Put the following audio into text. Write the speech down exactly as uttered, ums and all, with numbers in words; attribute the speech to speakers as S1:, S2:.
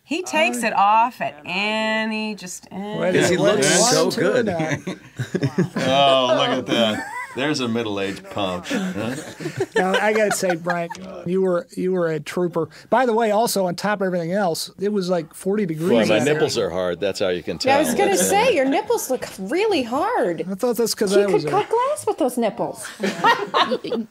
S1: He takes it off at any, just any.
S2: Because he looks so good.
S3: Oh, look at that. There's a middle-aged punk. Huh?
S4: Now, I got to say, Bryan, you were you were a trooper. By the way, also on top of everything else, it was like forty degrees.
S2: Well, my
S4: out
S2: nipples
S4: there.
S2: are hard. That's how you can tell.
S5: Yeah, I was going to say, your nipples look really hard.
S4: I thought that's because
S5: You
S4: I
S5: could
S4: was
S5: cut glass with those nipples.